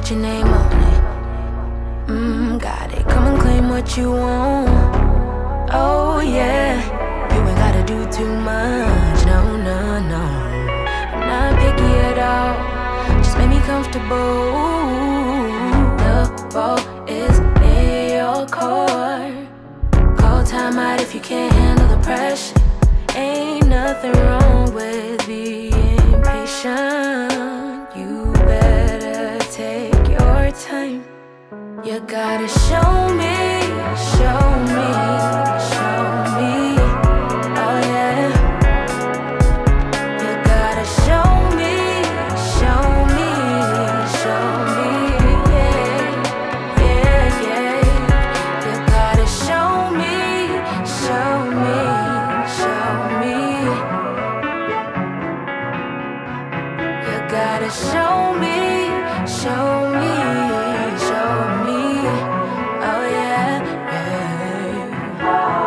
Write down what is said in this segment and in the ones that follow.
put your name on it. Got it, come and claim what you want. Oh yeah, you ain't gotta do too much. No, no, no, I'm not picky at all. Just make me comfortable. The ball is in your court. Call time out if you can't handle the pressure. Ain't nothing wrong with being patient. You better take your time. You gotta show me, show me, show me. Oh yeah. You gotta show me, show me, show me. Yeah, yeah, yeah. You gotta show me, show me, show me. You gotta show me, show me, show me. Oh yeah, yeah.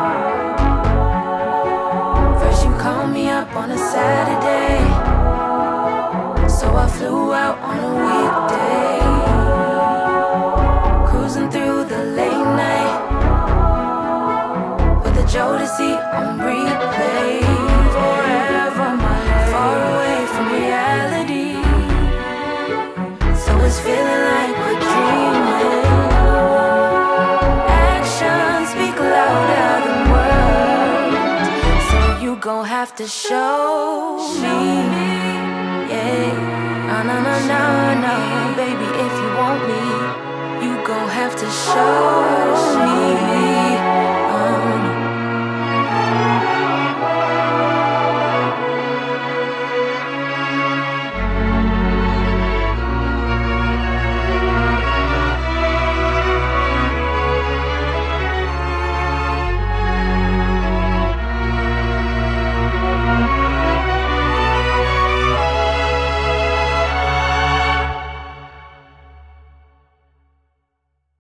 First you called me up on a Saturday, so I flew out on a weekday. Cruising through the late night with the Jodeci on replay. Forever my life, far away from reality. So it's feeling like we're dreaming. Actions speak louder than words. So you gon' have to show me. Yeah, no, no, no, no, baby, if you want me, you gon' have to show me.